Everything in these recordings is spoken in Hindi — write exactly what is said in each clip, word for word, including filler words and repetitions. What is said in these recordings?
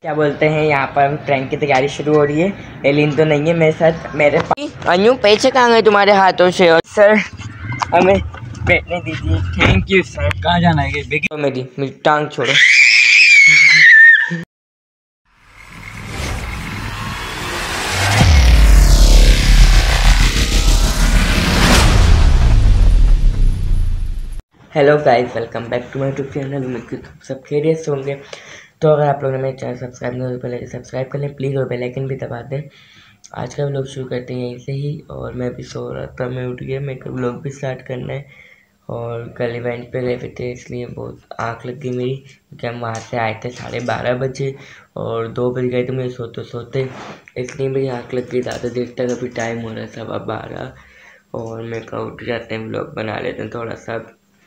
क्या बोलते हैं, यहाँ पर हम प्रैंक की तैयारी शुरू हो रही है। एलिन तो नहीं है मेरे साथ। मेरे अनु पैसे कहाँ गए तुम्हारे हाथों से? और सर हमें बैठने दीजिए। Thank you sir. कहाँ जाना है? बेगी मेरी मेरी टांग छोड़ो। Hello guys, welcome back to my YouTube channel. उम्मीद करता हूँ सब खैरियत से होंगे। तो अगर आप लोगों ने मेरे चैनल सब्सक्राइब नहीं हो तो पहले सब्सक्राइब कर लें प्लीज़, और बेल आइकन भी दबा दें। आज का व्लॉग शुरू करते हैं यहीं से ही। और मैं भी सो रहा था, मैं उठ गया, मेरे को व्लॉग भी स्टार्ट करना है। और कल इवेंट पे गए थे इसलिए बहुत आँख लग गई मेरी, क्योंकि हम वहाँ से आए थे साढ़े बारह बजे और दो बज गए थे मेरे सोते सोते, इसलिए मेरी आँख लग गई ज़्यादा देर तक। अभी टाइम हो रहा है सवा बारह और मेरे को उठ जाते हैं, व्लॉग बना लेते हैं थोड़ा सा।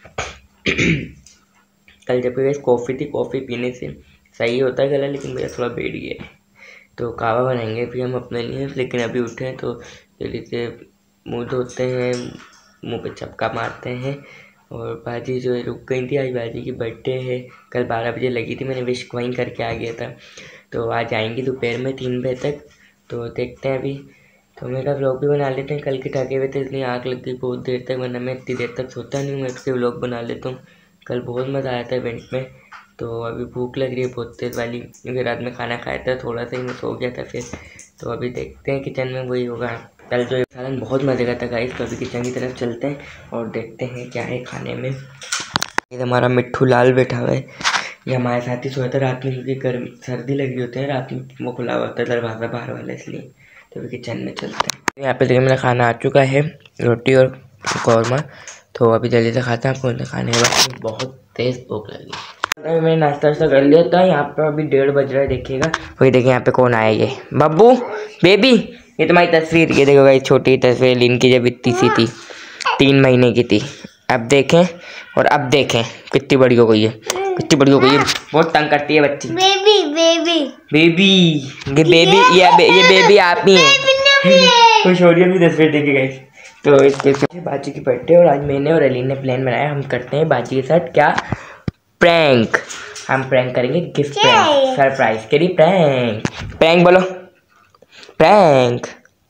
कल जब गई कॉफ़ी थी, कॉफ़ी पीने से सही होता है गला, लेकिन मेरा थोड़ा बैठ गया है। तो कावा बनाएंगे फिर हम अपने लिए, लेकिन अभी उठे हैं तो जल्दी से मुंह धोते हैं, मुंह पे चपका मारते हैं। और बाजी जो है रुक गई थी, आज बाजी की बर्थडे है, कल बारह बजे लगी थी, मैंने विश वहीं करके आ गया था। तो आज आएंगी दोपहर में तीन बजे तक, तो देखते हैं अभी। तो मेरा व्लॉग भी बना लेते हैं, कल के थके हुए थे इसलिए आँख लग गई बहुत देर तक, वरना मैं इतनी देर तक सोता नहीं हूँ, मैं इसके व्लॉग बना लेता हूँ। कल बहुत मज़ा आया था इवेंट में। तो अभी भूख लग रही है बहुत तेज़ वाली, क्योंकि रात में खाना खाया था थोड़ा सा ही, मैं सो गया था फिर। तो अभी देखते हैं किचन में वही होगा। कल जो सालन बहुत मज़े का था गाइस, तो अभी किचन की तरफ चलते हैं और देखते हैं क्या है खाने में। ये हमारा मिट्ठू लाल बैठा हुआ है, ये हमारे साथ ही सोया था रात में, क्योंकि गर्मी सर्दी लगी होती है रात में, वो खुला हुआ था दरवाज़ा बाहर वाला, इसलिए। तो अभी किचन में चलते हैं। यहाँ पे देखिए मेरा खाना आ चुका है, रोटी और कौरमा। तो अभी जल्दी से खाते हैं, आपको खाने के बाद बहुत तेज़ भूख लगी। मैंने नाश्ता वाश्ता कर लिया था। यहाँ पर अभी डेढ़ बज रहा है, देखिएगा वही देखिए यहाँ पे कौन आया, ये बब्बू बेबी, ये तुम्हारी तस्वीर, ये देखो भाई छोटी तस्वीर इनकी जब इतनी सी थी, तीन महीने की थी। अब देखें और अब देखें कितनी बड़ी हो गई है, कितनी बड़ी हो गई है, बहुत तंग करती है बच्ची। बेबी बेबी बेबी ये बेबी ये बे, ये बेबी आप ही हैं। खुश हो रही है अपनी तस्वीर देखे गई। तो इसके बाजी की बर्थडे और आज मैंने और अली ने प्लान बनाया, हम करते हैं बाजी के साथ क्या प्रैंक। हम प्रैंक करेंगे, गिफ्ट प्रैंक, सरप्राइज के लिए प्रैंक। प्रैंक बोलो, प्रैंक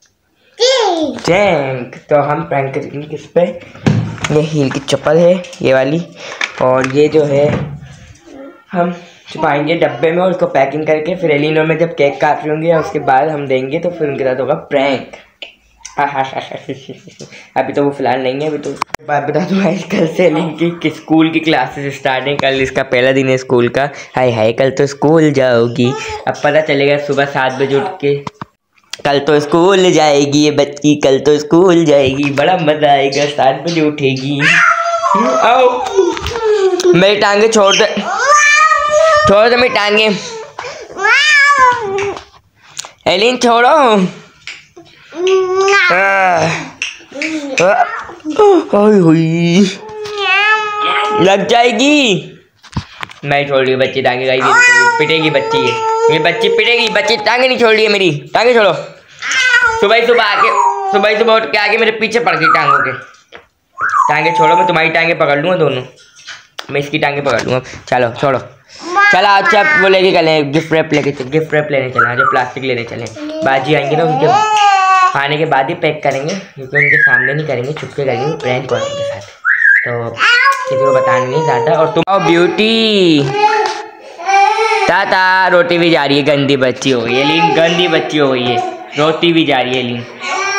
प्रैंक। तो हम प्रैंक करेंगे किस पे? ये हील की चप्पल है ये वाली, और ये जो है हम छुपाएंगे डब्बे में और उसको पैकिंग करके फिर एलिनो में जब केक काट रही होंगे उसके बाद हम देंगे, तो फिर उनके साथ होगा प्रैंक। अभी तो वो फिलहाल नहीं है। अभी तो बात बता दूँ, कल से एलिन की स्कूल की क्लासेस स्टार्ट हैं, कल इसका पहला दिन है स्कूल का। हाय हाय कल तो स्कूल जाओगी, अब पता चलेगा सुबह सात बजे उठ के। कल तो स्कूल जाएगी ये बच्ची, कल तो स्कूल जाएगी, बड़ा मजा आएगा, सात बजे उठेगी। आओ मेरी टांगे छोड़ दे, छोड़ दे मेरी टांगे, एलिन छोड़ो। लग जाएगी, मैं छोड़ रही हूँ बच्ची टांगे, गाई पिटेगी बच्ची, ये बच्ची पिटेगी, बच्ची टांगे नहीं छोड़ रही है मेरी, टांगे छोड़ो। सुबह ही सुबह आके सुबह ही सुबह उठ के आके मेरे पीछे पड़ गई टांगों के। टांगे छोड़ो, मैं तुम्हारी टांगे पकड़ लूँगा दोनों, मैं इसकी टांगे पकड़ लूँगा। चलो छोड़ो, चलो अच्छा वो लेके चले गिफ्ट रैप लेके, गिफ्ट रैप लेने चले, जो प्लास्टिक लेने चले। बाजी आएंगे ना, उनके खाने के बाद ही पैक करेंगे, क्योंकि उनके सामने नहीं करेंगे, छुपके करेंगे प्रैंक और उनके साथ, तो किसी को बताना नहीं ज़्यादा। और तुम आओ ब्यूटी, ताता रोटी भी जा रही है, गंदी बच्ची हो गई है लीन, गंदी बच्ची हो गई है, रोटी भी जा रही है लीन।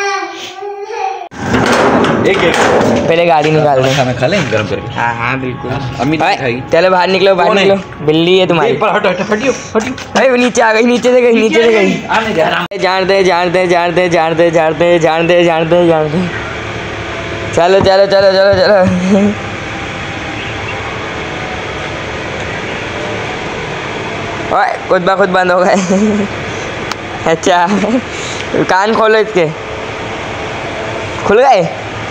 एक एक पहले गाड़ी निकाल दे, खाना खा लें गरम करके। हाँ हाँ बिल्कुल, अम्मी खाएगी। चलो बाहर निकलो, बाहर निकलो, बिल्ली है तुम्हारी। हटो हटो हटियो हटियो, अरे नीचे आ गई, नीचे से गई, नीचे से गई। जान दे जान दे जान दे जान दे जान दे जान दे जान दे जान दे, चलो चलो चलो चलो चलो। ओए खुद ब खुद बंद हो गए। अच्छा कान खोलो इसके, खुल गए,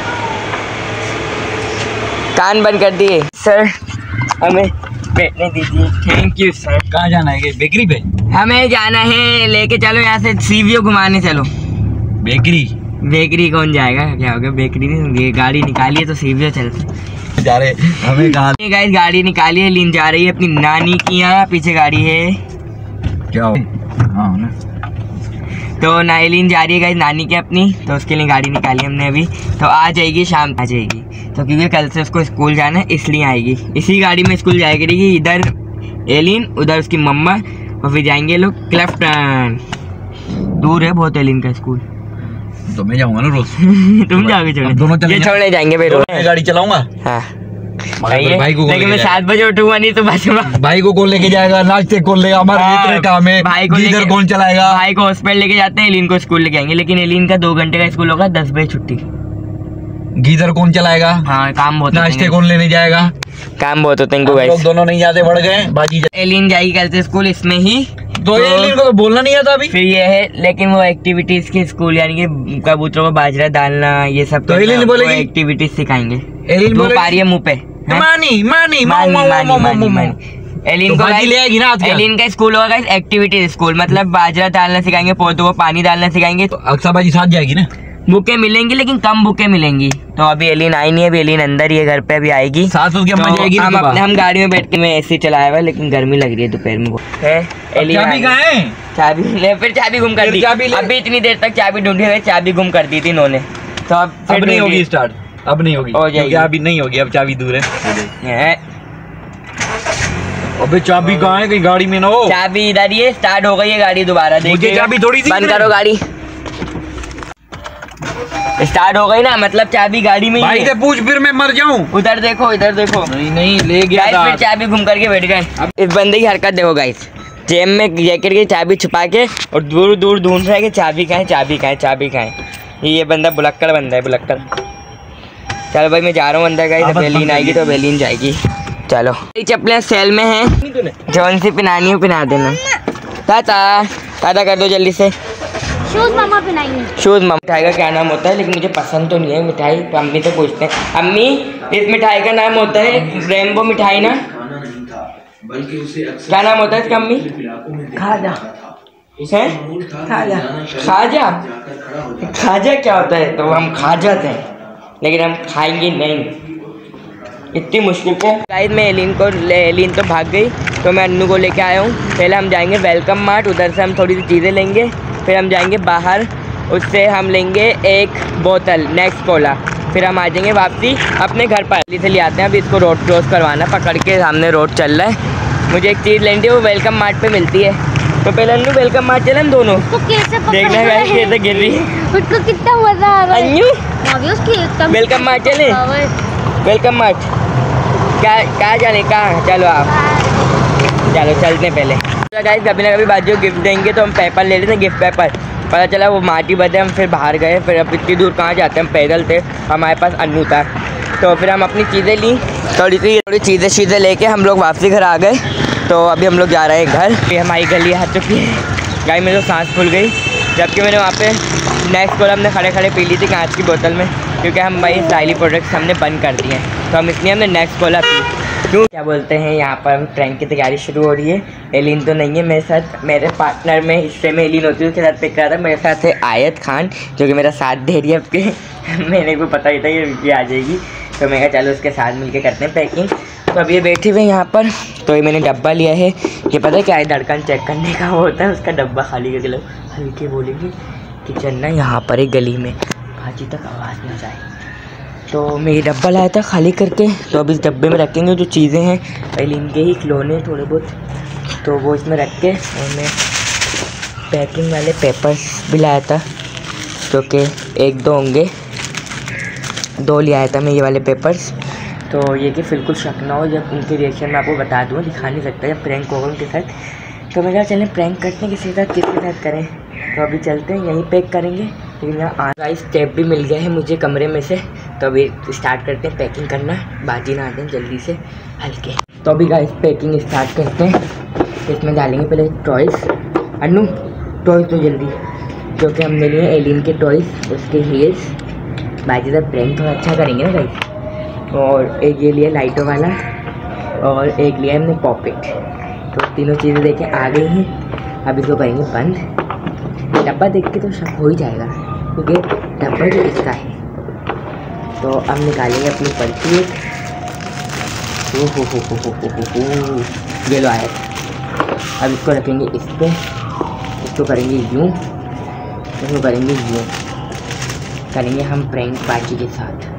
कान बंद कर दिए। सर हमें बैठने दीजिए। Thank you sir. कहाँ जाना है? बेकरी पे हमें जाना है, लेके चलो यहाँ से सीवीओ घुमाने चलो। बेकरी बेकरी कौन जाएगा, क्या हो गया, बेकरी नहीं, गाड़ी निकाली है तो सीवीओ चलते जा रहे हमें कहाँ। गाइस गाड़ी निकाली है, लीन जा रही है अपनी नानी की यहाँ, पीछे गाड़ी है। क्या हो? हाँ ना। तो नाइलिन जा रही है गाइस नानी के अपनी, तो उसके लिए गाड़ी निकाली हमने अभी। तो आ जाएगी, शाम आ जाएगी। तो क्योंकि कल से उसको स्कूल जाना है इसलिए आएगी। इसी गाड़ी में स्कूल जाएगी करेगी, इधर एलिन उधर उसकी मम्मा, और फिर जाएंगे लोग क्लिफ्टन। दूर है बहुत एलिन का स्कूल। तो मैं जाऊंगा ना रोज। तुम जाओगे छोड़ने? दोनों चलेंगे। ये छोड़ने जाएंगे भाई रोज। मैं गाड़ी चलाऊंगा। हाँ भाई को लेकिन मैं सात बजे उठूंगा नहीं तो बस भाई को कौन लेके जाएगा, नाश्ते कौन लेगा, हमारे इतने काम है। भाई को गीजर कौन चलाएगा? भाई को हॉस्पिटल लेके जाते हैं, एलिन को स्कूल लेके आएंगे। लेकिन एलिन का दो घंटे का स्कूल होगा, दस बजे छुट्टी। गीजर कौन चलाएगा? हाँ काम बहुत, नाश्ते कौन लेने जाएगा? काम बहुत होते हैं इनको। लोग दोनों नहीं जाते, बढ़ गए बाजी। एलिन जाएगी कल से स्कूल इसमें ही। तो एलिन को तो बोलना नहीं आता अभी। फिर ये है, लेकिन वो एक्टिविटीज के स्कूल यानी कि कबूतरों को बाजरा डालना ये सब, तो एलिन बोलेगी एक्टिविटीज सिखाएंगे। एलिन बोल पा रही है मुँह पे मानी मानी मानी मानी मानी मानी। एलिन को ले आएगी ना। एलिन का स्कूल होगा एक्टिविटी स्कूल, मतलब बाजरा डालना सिखाएंगे, पौधों को पानी डालना सिखाएंगे। तो अक्सर बाजी साथ जाएगी ना। बुकें मिलेंगी लेकिन कम बुकें मिलेंगी। तो अभी एलिन आई नहीं है, अभी एलिन अंदर ही है, घर पे अभी आएगी। साथ उसकी अम्मा तो जाएगी। हम अपने हम गाड़ी में बैठ के मैं एसी चलाया हुआ, लेकिन गर्मी लग रही है दोपहर में। है एलिन चाबी कहाँ है? चाबी ले, फिर चाबी गुम कर दी। अभी इतनी देर तक चाबी ढूंढी हुई, चाबी गुम कर दी थी इन्होंने। तो अब अब नहीं होगी स्टार्ट, अब नहीं होगी, हो जाएगी। अभी नहीं होगी, अब चाबी दूर है। अबे चाबी कहाँ है? कहीं गाड़ी में ना हो। चाबी इधर ही है, स्टार्ट हो गई है गाड़ी दोबारा। देखिए चाबी थोड़ी सी बंद करो गाड़ी। स्टार्ट हो गई ना, मतलब चाबी गाड़ी में ही भाई से पूछ, फिर मैं मर जाऊं। उधर देखो, इधर देखो। नहीं नहीं ले गया था। फिर चाबी घूम करके बैठ गए। अब इस बंदे की हरकत देखो गाइस, जेब में जैकेट की चाबी छुपा के और दूर दूर ढूंढ रहा है कि चाबी कहाँ है, चाबी कहाँ है, चाबी कहाँ है। ये बंदा बुलक्कड़ बंदा है, बुलक्कड़। चलो भाई मैं जा रहा हूँ अंदर गाइस। अब एलिन आएगी तो एलिन जाएगी। चलो ये चप्पलें सेल में हैं, जौन सी पिनानी हो पिना देना। ताता ताता कर दो जल्दी से। शूज मामा पिनाएंगे। शूज मामा। मिठाई का क्या नाम होता है, लेकिन मुझे पसंद तो नहीं है मिठाई। अम्मी से पूछते हैं, अम्मी इस मिठाई का नाम होता है रेनबो मिठाई ना? क्या नाम होता है इसका अम्मी? खाजा है? खाजा खाजा खाजा क्या होता है? तो हम खा जाते हैं लेकिन हम खाएंगे नहीं, इतनी मुश्किल से। गाइस मैं एलिन को ले, एलिन तो भाग गई, तो मैं अन्नू को लेके आया हूँ। पहले हम जाएंगे वेलकम मार्ट, उधर से हम थोड़ी सी चीज़ें लेंगे। फिर हम जाएंगे बाहर, उससे हम लेंगे एक बोतल नेक्स्ट कोला। फिर हम आ जाएंगे वापसी अपने घर पर। जल्दी से ले आते हैं, अभी इसको रोड क्रॉस करवाना, पकड़ के सामने रोड चल रहा है। मुझे एक चीज़ लेनी थी, वो वेलकम मार्ट पे मिलती है। तो पहले अन्नू वेलकम मार्ट चले हम दोनों। देखना है कैसे गिर रही है, उसको कितना मजा आ रहा है। अन्नू वेलकम मार्ट चले, वेलकम मार्ट। क्या कहाँ जाने, कहाँ? चलो आप, चलो चलते हैं पहले। गाइस कभी ना कभी बाजू गिफ्ट देंगे तो हम पेपर ले लेते हैं, गिफ्ट पेपर। पता चला वो माटी बदे, हम फिर बाहर गए। फिर अब इतनी दूर कहाँ जाते हैं, हम पैदल थे, हमारे पास अन्नू था। तो फिर हम अपनी चीज़ें ली, थोड़ी सी थोड़ी चीज़ें चीज़ें लेके हम लोग वापसी घर आ गए। तो अभी हम लोग जा रहे हैं घर। फिर हमारी गली आ चुकी है गाइस, मेरी तो सांस फूल गई, जबकि मैंने वहाँ पे नेक्स्ट कोला हमने खड़े खड़े पी ली थी कांच की बोतल में, क्योंकि हम भाई स्टाइली प्रोडक्ट्स हमने बंद कर दिए हैं। तो हम इसलिए हमने नेक्स्ट कोला पी। क्यों क्या बोलते हैं, यहाँ पर हम प्रैंक की तैयारी शुरू हो रही है। एलिन तो नहीं है मेरे साथ, मेरे पार्टनर में हिस्से में एलिन होती है, उसके साथ पिक करा था। मेरे साथ है आयत खान, जो कि मेरा साथ दे रही है आपके। मैंने को पता ही था ये रुकी आ जाएगी, तो मैं कहा चलो उसके साथ मिलके करते हैं पैकिंग। तो अब ये बैठी हुई यहाँ पर। तो ये मैंने डब्बा लिया है, ये पता है क्या है, धड़कन चेक करने का वो होता है, उसका डब्बा खाली करके लो। हल्के बोलेंगे किचन ना यहाँ पर एक गली में, भाजी तक आवाज़ ना जाए। तो मैं ये डब्बा लाया था खाली करके। तो अब इस डब्बे में रखेंगे जो चीज़ें हैं, पहले इनके ही खिलौने थोड़े बहुत, तो वो इसमें रख के। और मैं पैकिंग वाले पेपर्स भी लाया था, जो कि एक दो होंगे, दो ले आया था मैं ये वाले पेपर्स। तो ये कि बिल्कुल शक ना हो, जब उनके रिएक्शन मैं आपको बता दूँ, दिखा नहीं सकता जब प्रैंक होगा उनके साथ। तो मैं कहा चलें प्रैंक करते हैं, किसी के साथ किसके साथ करें। तो अभी चलते हैं, यहीं पैक करेंगे। लेकिन यहाँ आइस टेप भी मिल गया है मुझे कमरे में से। तो अभी स्टार्ट करते हैं पैकिंग करना, बाजी ना दें जल्दी से हल्के। तो अभी गाइस पैकिंग स्टार्ट करते हैं। इसमें डालेंगे पहले टॉयस। अन्नू टॉयस तो जल्दी, जो कि हमने लिए एलिन के टॉयस, उसके हेयर्स। बाजी का प्रैंक थोड़ा अच्छा करेंगे ना गाइस। और एक ये लिया लाइटों वाला, और एक लिया हमने पॉपेट। तो तीनों चीज़ें देखें आ गई हैं। अब इसको करेंगे बंद। डब्बा देख के तो शक हो ही जाएगा, क्योंकि डब्बा जो इसका है। तो अब निकालेंगे अपनी पर्ची। ओ हो हो हो हो हो हो ये लो आया। अब इसको रखेंगे इस पे, इसको करेंगे यूँ, इसको करेंगे यूँ, करेंगे हम प्रैंक बाजी के साथ।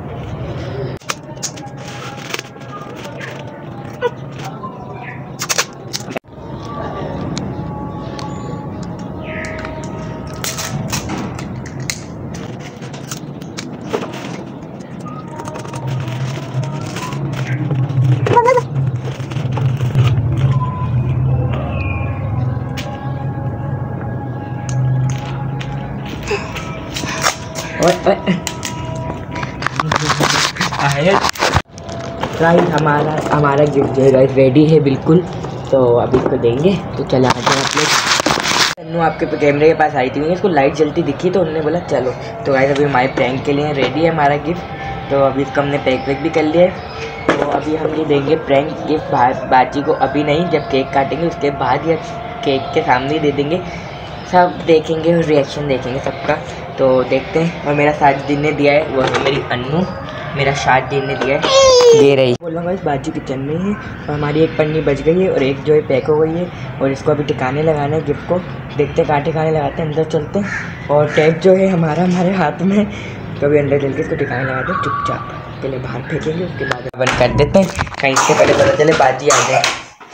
गाइस हमारा हमारा गिफ्ट जो है गाइस रेडी है बिल्कुल, तो अभी इसको देंगे। तो चले आ जाओ आप लोग। तन्नू आपके कैमरे के पास आई थी, इसको लाइट जलती दिखी तो उन्होंने बोला चलो। तो गाइस अभी हमारे प्रैंक के लिए रेडी है हमारा गिफ्ट, तो अभी इसको हमने पैक वैक भी कर लिया है। तो अभी हम ये देंगे प्रैंक गिफ्ट बाजी को, अभी नहीं, जब केक काटेंगे उसके बाद या केक के सामने ही दे देंगे, सब देखेंगे और रिएक्शन देखेंगे सबका। तो देखते हैं। और मेरा साथ दिन ने दिया है वो है मेरी अन्नू, मेरा साथ दिन ने दिया है, दे रही बोल रहा हूँ इस बाजू किचन में है। और हमारी एक पन्नी बच गई है और एक जो है पैक हो गई है, और इसको अभी ठिकाने लगाना है गिफ्ट को। देखते हैं कहाँ ठिकाने लगाते हैं, अंदर चलते हैं। और टैप जो है हमारा हमारे हाथ में, कभी अंदर चल के इसको ठिकाने लगाते हैं चुपचाप, पहले बाहर फेंकेंगे उसके बाद बंद कर देते हैं, कहीं इससे पहले पता चले बाजी आ जाए।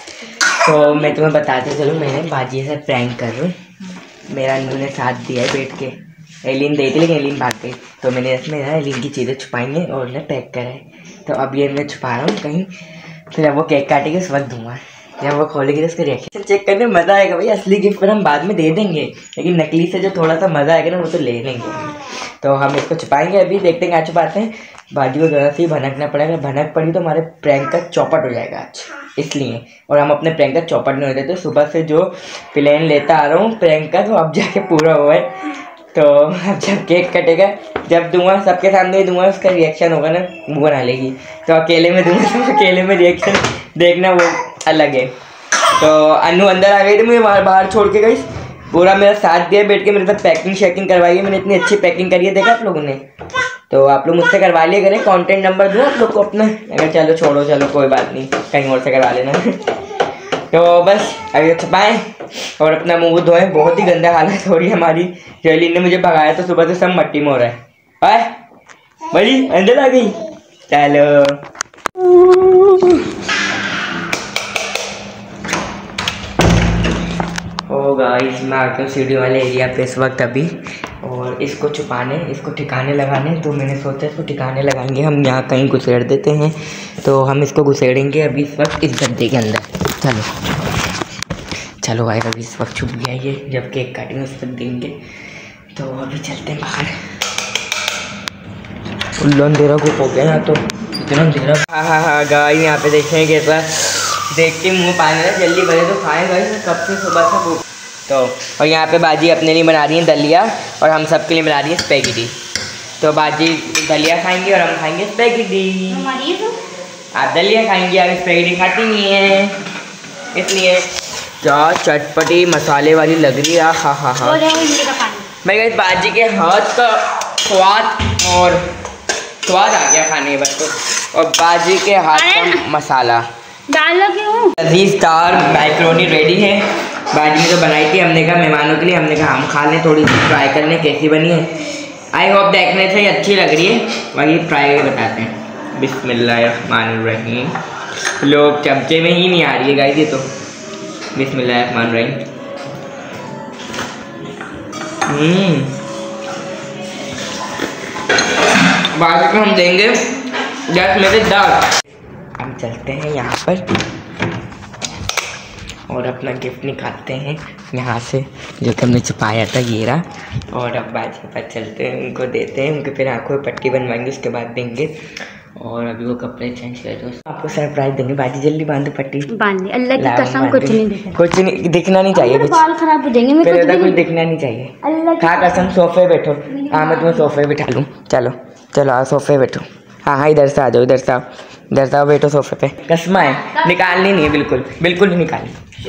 तो मैं तुम्हें बताते चलूँ, मैंने बाजी से प्रैंक कर रहा हूँ। मेरा अन्नू ने साथ दिया है बैठ के, एलिन देती लेकिन एलिन भाग गई, तो मैंने इसमें ना एलिन की चीज़ें छुपाएंगे और उन्हें पैक करा है। तो अब ये मैं छुपा रहा हूँ कहीं, फिर जब वो केक काटेगी उस वक्त दूंगा, जब वो खोलेगी तो उसका रिएक्शन चेक करने में मज़ा आएगा। भाई असली गिफ्ट पर हम बाद में दे देंगे, लेकिन नकली से जो थोड़ा सा मज़ा आएगा ना वो तो ले लेंगे। तो हम इसको छुपाएंगे, अभी देखते हैं क्या छुपाते हैं। बाजी को ज़रा सी भनकना पड़ेगा, भनक पड़ी तो हमारे प्रैंक का चौपट हो जाएगा आज, इसलिए। और हम अपने प्रैंक का चौपट नहीं होते, तो सुबह से जो प्लान लेता आ रहा हूँ प्रैंक का, तो अब जाके पूरा हुआ है। तो अब जब केक कटेगा, जब दूंगा सबके सामने ही दूंगा, उसका रिएक्शन होगा ना, मुँह बना लेगी। तो अकेले में दूंगा तो अकेले में रिएक्शन देखना वो अलग है। तो अन्नू अंदर आ गई थी, मुझे बाहर बाहर छोड़ के गई, पूरा मेरा साथ दिया, बैठ के मेरे साथ पैकिंग शैकिंग करवाई है। मैंने इतनी अच्छी पैकिंग करी है, देखा आप लोगों ने। तो आप लोग मुझसे करवा लिया करें, कॉन्टेंट नंबर दूँ आप लोग को अपना, अगर चलो छोड़ो चलो कोई बात नहीं, कहीं और से करवा लेना। तो बस अभी छुपाएँ और अपना मुंह धोएं। बहुत ही गंदा हालत हो रही है हमारी। जयलीन ने मुझे भगाया तो सुबह से सब मट्टी में हो रहा है। आए बड़ी अंदर आ गई, चलो। ओ गाइस मैं आ गया सीढ़ी वाले एरिया पे इस वक्त अभी, और इसको छुपाने, इसको ठिकाने लगाने। तो मैंने सोचा इसको ठिकाने लगाएंगे हम, यहाँ कहीं घुसेड़ देते हैं। तो हम इसको घुसेड़ेंगे अभी इस वक्त इस गद्दे के अंदर। चलो चलो भाई, अभी इस वक्त छुप गया ये, जब केक काटेंगे उस वक्त देंगे। तो अभी चलते हैं बाहर। उल्लू अंधेरा को हो गया यहाँ, तो इतना अंधेरा। हाँ हाँ हाँ गाइस यहाँ पे देखें कैसा, देख के मुँह पानी है, जल्दी बने तो खाएँ गाइस, कब से सुबह से भूख। तो और यहाँ पे बाजी अपने लिए बना रही है दलिया, और हम सब के लिए बना रही है स्पैगेटी। तो बाजी दलिया खाएंगे और हम खाएंगे स्पैगेटी। आप दलिया खाएंगे, आप स्पैगेटी खाती नहीं है, इसलिए। क्या चटपटी मसाले वाली लग रही है, हाँ हाँ हाँ। मैं गाइस बाजी के हाथ का स्वाद और स्वाद आ गया खाने बस तो, और बाजी के हाथ का मसाला डाल क्यों। लजीज़दार मैकरोनी रेडी है। बाजी ने तो बनाई थी, हमने कहा मेहमानों के लिए, हमने कहा हम खा लें, थोड़ी सी ट्राई कर लें कैसी बनी है। आई होप देखने से ही अच्छी लग रही है, वही ट्राई करके बताते हैं। बिस्मिल्लाहिर्रहमानिर्रहीम। लोग चमचे में ही नहीं आ रही है गाइस ये तो। बिस्मिल्लाहिर्रहमानिर्रहीम। हम्म बाकी को हम देंगे दस में से दस। हम चलते हैं यहाँ पर और अपना गिफ्ट निकालते हैं यहाँ से, जो कि हमने छुपाया था ये रहा। और अब बाजी के पास चलते हैं, उनको देते हैं, उनके फिर आँखों में पट्टी बनवाएंगे, उसके बाद देंगे। और अभी वो कपड़े चेंज कर दो, आपको सरप्राइज देंगे। बाजी जल्दी बांधो पट्टी, बांध दे, अल्लाह की कसम कुछ नहीं दिखा, कुछ नहीं दिखना नहीं चाहिए, कुछ बाल खराब हो जाएंगे, मैं कुछ कुछ दिखना नहीं चाहिए। अल्लाह हाँ कसम, सोफे बैठो। हाँ मैं तुम्हें सोफे बिठा लूँ, चलो चलो आओ सोफे बैठो। हाँ हाँ इधर से आ जाओ, इधर से आओ, इधर से आओ, बैठो सोफे पे। कसमा है, निकालनी नहीं है, बिल्कुल बिल्कुल नहीं निकालनी।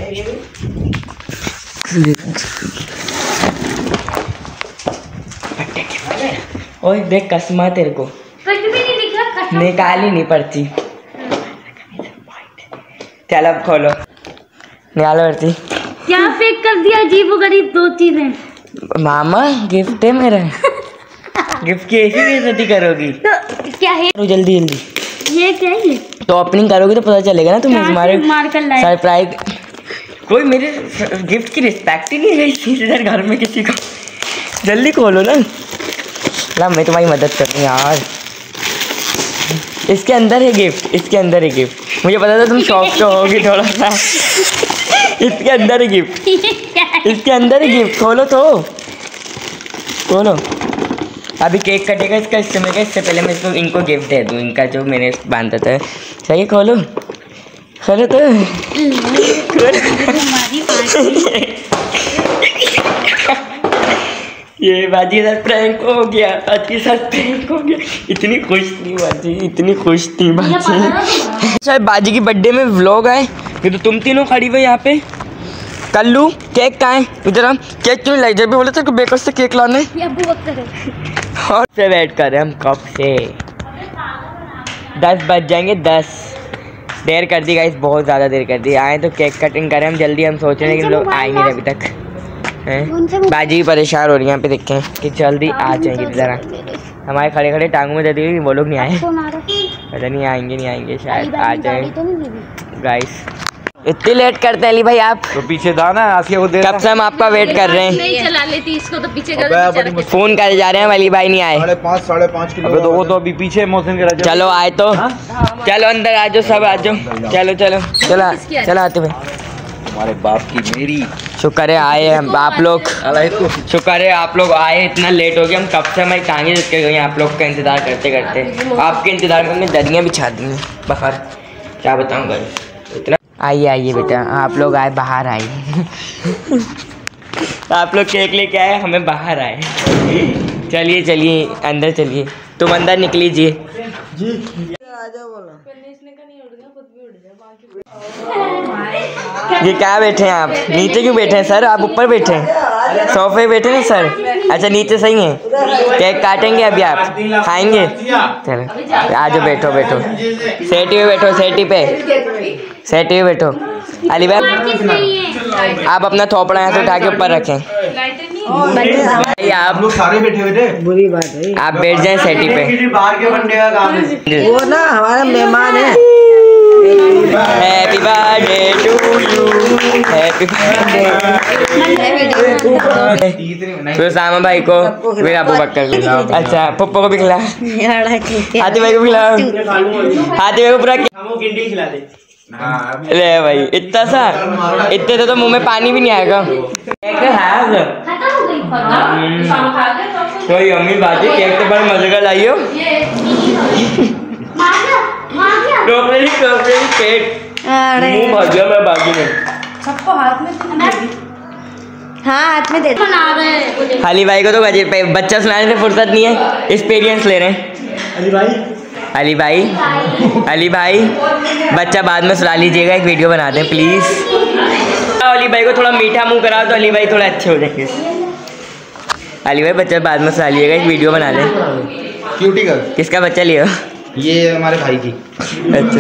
ओए देख कसमा तेरे को कुछ भी नहीं दिख रहा, निकाली नहीं पर्ची। चल अब खोलो, निकालो आरती। क्या फेंक कर दिया अजीब व गरीब दो चीजें। मामा गिफ्ट है मेरा। गिफ्ट की ऐसी बेइज्जती करोगी? क्या है? जल्दी जल्दी। ये क्या है? ये तो ओपनिंग करोगी तो पता चलेगा ना तुम्हें। तुम्हारे मार कर लाए। सरप्राइज। कोई मेरे गिफ्ट की रिस्पेक्ट ही नहीं है इधर घर में किसी को। जल्दी खोलो ना। ला मैं तुम्हारी मदद कर दूँ यार। इसके अंदर है गिफ्ट, इसके अंदर है गिफ्ट। मुझे पता था तुम शॉक तो होगी थोड़ा सा। इसके अंदर है गिफ्ट, इसके अंदर है गिफ्ट। खोलो तो, खोलो। अभी केक कटेगा इसका, इससे मैं इससे पहले मैं इसको इनको गिफ्ट दे दूँ, इनका जो मैंने बांधा था। सही, खोलो खोलो तो। ये बाजी के साथ प्रैंक हो गया, बाजी के साथ प्रैंक हो गया। इतनी खुश थी बाजी, इतनी खुश थी बाजी। शायद बाजी की बर्थडे में व्लॉग आए। ये तो तुम तीनों खड़ी हुई यहाँ पे। कल्लू केक कहाँ है? इधर हम केक क्यों लाई? जब भी बोले थे बेकर से केक लाने और से वेट कर रहे हम कब से। दस बज जाएंगे, दस। देर कर दी गाइस, बहुत ज़्यादा देर कर दी। आए तो केक कटिंग करें हम जल्दी। हम सोच रहे हैं कि लोग आएंगे अभी तक हैं। बाजी परेशान हो रही है यहाँ पे, देखें कि जल्दी आ जाएंगे ज़रा। हमारे खड़े खड़े टांगों में दे दी, वो लोग नहीं आए। पता नहीं आएंगे नहीं आएंगे, शायद आ जाए गाइस। इतनी लेट करते हैं अली भाई आप? तो पीछे दाना आसिया को दे। कब से हम आपका वेट कर रहे हैं। नहीं चला लेती इसको तो पीछे कर। फोन करे जा रहे हैं, अली भाई नहीं आए। साढ़े पाँच साढ़े पाँच किलो। अबे तो वो तो अभी पीछे मौसम के। चलो आए तो चलो अंदर आ जाओ, सब आ जाओ। चलो चलो चलो चलो आते भाई। हमारे बाप की मेरी शुक्र है आए हम आप लोग। शुक्र है आप लोग आए, इतना लेट हो गया। हम कब से हमारी टांगे के गए आप लोग का इंतजार करते करते। आपके इंतजार में हमने दरियाँ बिछा दी हैं बाहर। क्या बताऊँगा इतना। आइए आइए बेटा, आप लोग आए, बाहर आइए। आप लोग केक लेके आए, हमें बाहर आए। चलिए चलिए अंदर चलिए, तुम अंदर निकल लीजिए जी। ये क्या बैठे हैं आप? नीचे क्यों बैठे हैं सर? आप ऊपर बैठे हैं, सोफे बैठे हैं सर। अच्छा नीचे सही है। केक काटेंगे अभी, आप खाएंगे? चलो आ जाओ, बैठो बैठो, सेटी पे बैठो, सेटी पे सेटी पे बैठो। अली भाई आप अपना थोपड़ा यहाँ से उठा के ऊपर रखें। आप लोग सारे बैठे हुए थे, बुरी बात है। आप बैठ जाएं सेटी पे। बाहर के बंदे का काम है वो ना, हमारा मेहमान है। Happy birthday to you, happy birthday. तो सामा भाई को फिर अबू बकर। अच्छा पप्पा को भी खिला, हाथी भाई को खिला, हाथी भाई को पूरा खिला दे। ले भाई इतना सा, इतने तो, तो मुंह में पानी भी नहीं आएगा। तो यम्मी बाजी केक तो बड़े मजे का लाइयो। केक मुंह भर गया मैं बाजी में। सबको हाथ में, हाँ हाथ में दे। अली भाई को तो बच्चा सुनाने से फुर्सत नहीं है, एक्सपीरियंस ले रहे हैं। अली भाई अली भाई अली भाई बच्चा बाद में सुना लीजिएगा, एक वीडियो बना दें प्लीज़। अली भाई को थोड़ा मीठा मुंह कराओ तो अली भाई थोड़ा अच्छे हो जाएंगे। अली भाई बच्चा बाद में सुना लीजिएगा, एक वीडियो बना दें। Cutie girl. किसका बच्चा लियो? ये हमारे भाई की। अच्छा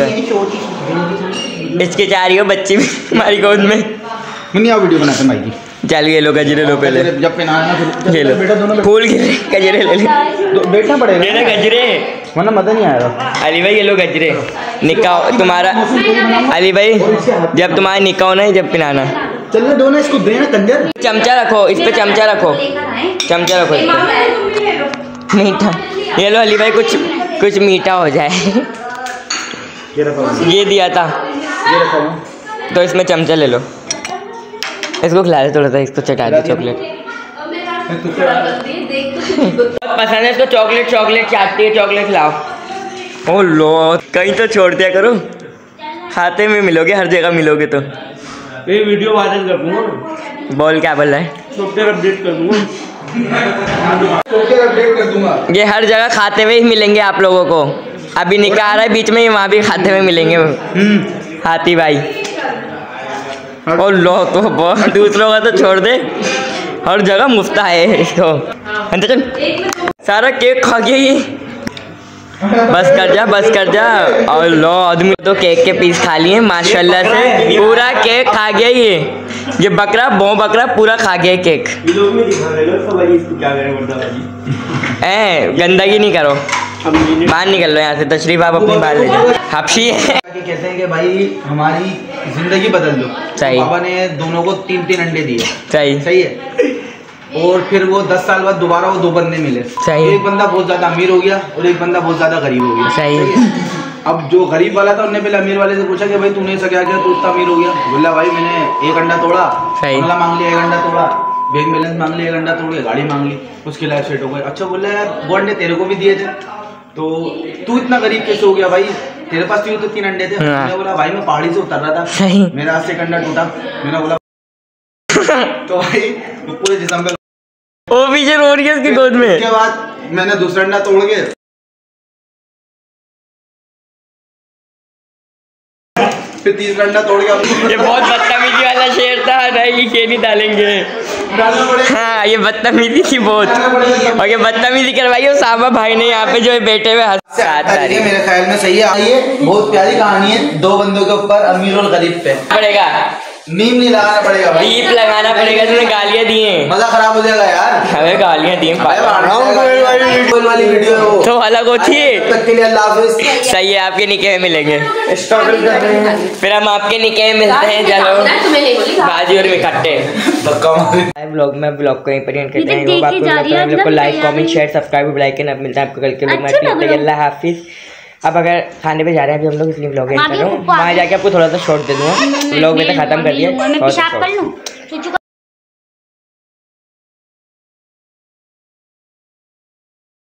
इसके चार ही हो बच्चे भी हमारी गोद में। नहीं आप वीडियो बनाते हैं भाई की। चल ये लो गजरे लो पहले, जब पहनाना फिर ये लो बेटा दोनों फूल गिरे, गजरे ले ले, बैठना पड़ेगा। ये ना गजरे, वरना मजा नहीं आएगा। अली भाई ये लो गजरे। निकाह तुम्हारा अली भाई, जब तुम्हारा निकाह होना है जब पिनाना। चलने दो ना इसको, देना कंजर। चमचा रखो इस पे, चमचा रखो, चमचा रखो इस पे। मीठा ये लो अली भाई, कुछ कुछ मीठा हो जाए। ये दिया था तो इसमें चमचा ले लो, इसको खिला दे थोड़ा सा, इसको चटा दे चॉकलेट। पसंद है इसको चॉकलेट, चॉकलेट चाटती है, चॉकलेट खिलाओ। ओ लो कहीं तो छोड़ दिया करो, खाते में मिलोगे, हर जगह मिलोगे तो। ये वीडियो वायरल कर दूंगा। बोल क्या बोल रहा है? सॉफ्टवेयर अपडेट कर दूंगा, सॉफ्टवेयर अपडेट कर दूंगा। ये हर जगह खाते हुए ही मिलेंगे आप लोगों को। अभी निकाह आ रहा है बीच में ही, वहाँ भी खाते हुए मिलेंगे हाथी भाई। और लो तो दूसरों का तो छोड़ दे, हर जगह मुफ्त है इसको। अंदर चल, सारा केक खा गया ये। बस कर जा बस कर जा। और लो आदमी तो केक के पीस खा लिए माशाल्लाह से, पूरा केक खा गया ये ये बकरा बो बकरा पूरा खा गया केक। ए गंदगी नहीं करो, बाहर निकल लो यहाँ से, तशरीफ आप अपनी बाहर ले जाओ। हफ्शी है कहते हैं कि भाई हमारी जिंदगी बदल दो। सही। पापा ने दोनों को तीन तीन अंडे दिए। सही सही है। और फिर वो दस साल बाद दोबारा वो दो बंदे मिले। सही। एक बंदा बहुत ज्यादा अमीर हो गया और एक बंदा बहुत ज्यादा गरीब हो गया। सही। अब जो गरीब वाला था उन्होंने पहले अमीर वाले से पूछा कि भाई तूने ऐसा क्या किया, तू इतना अमीर हो गया। बोला भाई मैंने एक अंडा तोड़ा, बंगला मांग लिया, एक अंडा तोड़ा, बैंक बैलेंस मांग लिया, एक अंडा तोड़ के गाड़ी मांग ली, उसके लाइफ सेट हो गए। अच्छा बोला यार वो अंडे तेरे को भी दिए थे, तो तू इतना गरीब कैसे हो गया भाई, तेरे पास क्यों तो तीन अंडे थे। मैंने बोला भाई मैं पहाड़ी से उतर रहा था, मेरा हाथ से एक अंडा टूटा। मैंने बोला तो भाई पूरे जिस्म पे वो पीछे रो रही है उसकी गोद में। उसके बाद मैंने दूसरा अंडा तोड़ के फिर तीसरा अंडा तोड़ के ये बहुत बदतमीजी वाला शेर था, नहीं ये नहीं डालेंगे। हाँ ये बदतमीजी थी बहुत, और ये बदतमीजी करवाई और सामा भाई ने यहाँ पे जो बैठे हुए है। मेरे ख्याल में सही है, ये बहुत प्यारी कहानी है, दो बंदों के ऊपर अमीर और गरीब पे पड़ेगा। मीम नहीं लगाना पड़ेगा, बीप लगाना पड़ेगा। तुमने गालियाँ दी हैं, मजा खराब हो जाएगा यार। हमें गालियाँ दी हैं वाली वीडियो है वो तो अलग होती है। तक के लिए अल्लाह हाफिज़। सही है, आपके निके में मिलेंगे, फिर हम आपके निके में मिलते हैं। चलो बाजी और इकट्ठे ब्लॉग में ब्लॉग को यहीं पर एंड करते हैं। आपको लगता है को like comment share subscribe bell icon. अब मिलता है आपको कल के ब्लॉग में। अल्लाह हाफिज़। अब अगर खाने पे जा रहे हैं अभी हम लोग, इसलिए ब्लॉग एंड कर रहा हूँ। वहाँ जाके आपको थोड़ा सा शॉर्ट दे दूँगा, ब्लॉग में तो खत्म कर दिया।